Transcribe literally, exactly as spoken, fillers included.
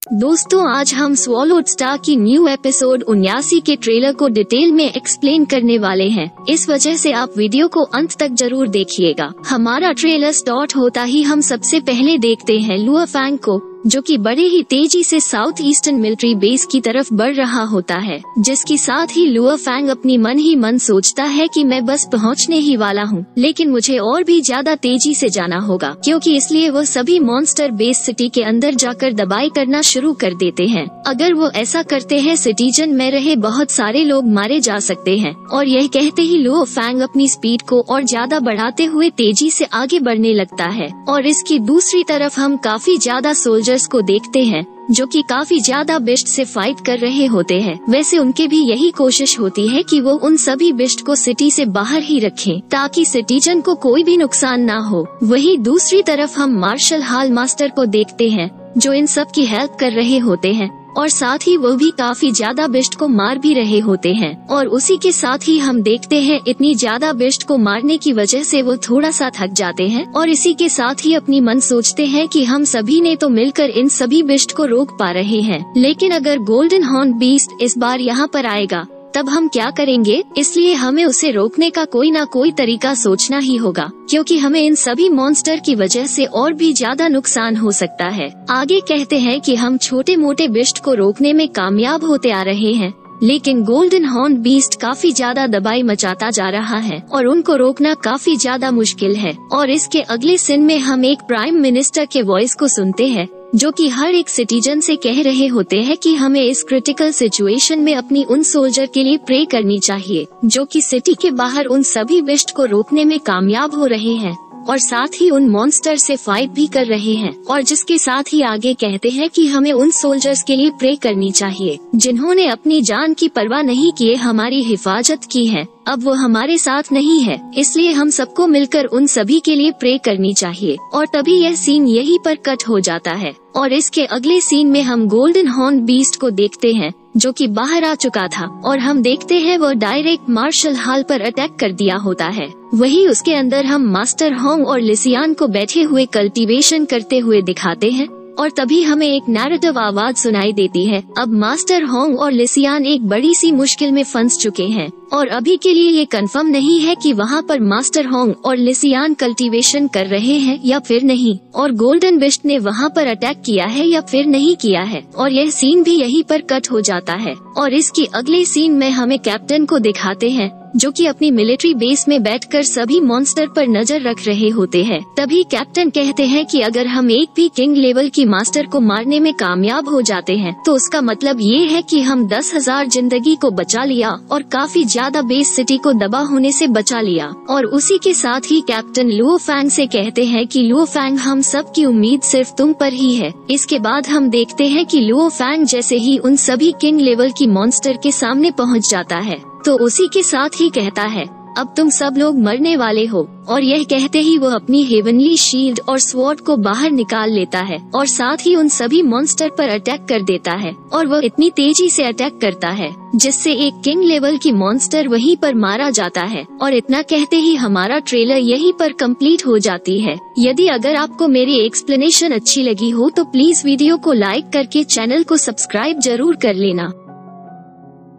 दोस्तों आज हम स्वॉलोड स्टार की न्यू एपिसोड उन्यासी के ट्रेलर को डिटेल में एक्सप्लेन करने वाले हैं। इस वजह से आप वीडियो को अंत तक जरूर देखिएगा। हमारा ट्रेलर स्टार्ट होता ही हम सबसे पहले देखते हैं लुआ फैंग को, जो कि बड़े ही तेजी से साउथ ईस्टर्न मिलिट्री बेस की तरफ बढ़ रहा होता है, जिसके साथ ही लुआ फैंग अपनी मन ही मन सोचता है कि मैं बस पहुंचने ही वाला हूं, लेकिन मुझे और भी ज्यादा तेजी से जाना होगा, क्योंकि इसलिए वो सभी मॉन्स्टर बेस सिटी के अंदर जाकर दबाई करना शुरू कर देते हैं। अगर वो ऐसा करते हैं सिटीजन में रहे बहुत सारे लोग मारे जा सकते हैं। और यह कहते ही लुआ फैंग अपनी स्पीड को और ज्यादा बढ़ाते हुए तेजी से आगे बढ़ने लगता है। और इसकी दूसरी तरफ हम काफी ज्यादा सोल्जर्स को देखते हैं जो कि काफी ज्यादा बिस्ट से फाइट कर रहे होते हैं। वैसे उनके भी यही कोशिश होती है कि वो उन सभी बिस्ट को सिटी से बाहर ही रखें, ताकि सिटीजन को कोई भी नुकसान ना हो। वहीं दूसरी तरफ हम मार्शल हॉल मास्टर को देखते हैं जो इन सब की हेल्प कर रहे होते हैं, और साथ ही वो भी काफी ज्यादा बिस्ट को मार भी रहे होते हैं। और उसी के साथ ही हम देखते हैं इतनी ज्यादा बिस्ट को मारने की वजह से वो थोड़ा सा थक जाते हैं, और इसी के साथ ही अपनी मन सोचते हैं कि हम सभी ने तो मिलकर इन सभी बिस्ट को रोक पा रहे हैं, लेकिन अगर गोल्डन हॉर्न बीस्ट इस बार यहाँ पर आएगा तब हम क्या करेंगे। इसलिए हमें उसे रोकने का कोई ना कोई तरीका सोचना ही होगा, क्योंकि हमें इन सभी मॉन्स्टर की वजह से और भी ज्यादा नुकसान हो सकता है। आगे कहते हैं कि हम छोटे मोटे बिस्ट को रोकने में कामयाब होते आ रहे हैं, लेकिन गोल्डन हॉर्न बीस्ट काफी ज्यादा दबाई मचाता जा रहा है और उनको रोकना काफी ज्यादा मुश्किल है। और इसके अगले सीन में हम एक प्राइम मिनिस्टर के वॉइस को सुनते हैं जो कि हर एक सिटीजन से कह रहे होते हैं कि हमें इस क्रिटिकल सिचुएशन में अपनी उन सोल्जर के लिए प्रे करनी चाहिए जो कि सिटी के बाहर उन सभी बिस्ट को रोकने में कामयाब हो रहे हैं और साथ ही उन मॉन्स्टर से फाइट भी कर रहे हैं। और जिसके साथ ही आगे कहते हैं कि हमें उन सोल्जर्स के लिए प्रे करनी चाहिए जिन्होंने अपनी जान की परवाह नहीं किए हमारी हिफाजत की है। अब वो हमारे साथ नहीं है, इसलिए हम सबको मिलकर उन सभी के लिए प्रे करनी चाहिए। और तभी यह सीन यहीं पर कट हो जाता है और इसके अगले सीन में हम गोल्डन हॉर्न बीस्ट को देखते हैं जो कि बाहर आ चुका था, और हम देखते हैं वो डायरेक्ट मार्शल हॉल पर अटैक कर दिया होता है। वही उसके अंदर हम मास्टर होंग और लिसियान को बैठे हुए कल्टीवेशन करते हुए दिखाते हैं। और तभी हमें एक नैरेटिव आवाज सुनाई देती है। अब मास्टर होंग और लिसियान एक बड़ी सी मुश्किल में फंस चुके हैं और अभी के लिए ये कंफर्म नहीं है कि वहाँ पर मास्टर होंग और लिसियान कल्टीवेशन कर रहे हैं या फिर नहीं, और गोल्डन बिस्ट ने वहाँ पर अटैक किया है या फिर नहीं किया है। और यह सीन भी यहीं पर कट हो जाता है और इसके अगले सीन में हमें कैप्टन को दिखाते हैं जो कि अपनी मिलिट्री बेस में बैठकर सभी मॉन्स्टर पर नजर रख रहे होते हैं। तभी कैप्टन कहते हैं कि अगर हम एक भी किंग लेवल की मास्टर को मारने में कामयाब हो जाते हैं तो उसका मतलब ये है कि हम दस हजार जिंदगी को बचा लिया और काफी ज्यादा बेस सिटी को दबा होने से बचा लिया। और उसी के साथ ही कैप्टन लुआ फैंग से कहते हैं कि लुआ फैंग हम सब की उम्मीद सिर्फ तुम पर ही है। इसके बाद हम देखते हैं कि लुआ फैंग जैसे ही उन सभी किंग लेवल की मॉन्स्टर के सामने पहुँच जाता है तो उसी के साथ ही कहता है अब तुम सब लोग मरने वाले हो। और यह कहते ही वो अपनी हेवनली शील्ड और स्वॉर्ड को बाहर निकाल लेता है और साथ ही उन सभी मॉन्स्टर पर अटैक कर देता है। और वो इतनी तेजी से अटैक करता है जिससे एक किंग लेवल की मॉन्स्टर वहीं पर मारा जाता है। और इतना कहते ही हमारा ट्रेलर यहीं पर कंप्लीट हो जाती है। यदि अगर आपको मेरी एक्सप्लेनेशन अच्छी लगी हो तो प्लीज वीडियो को लाइक करके चैनल को सब्सक्राइब जरूर कर लेना।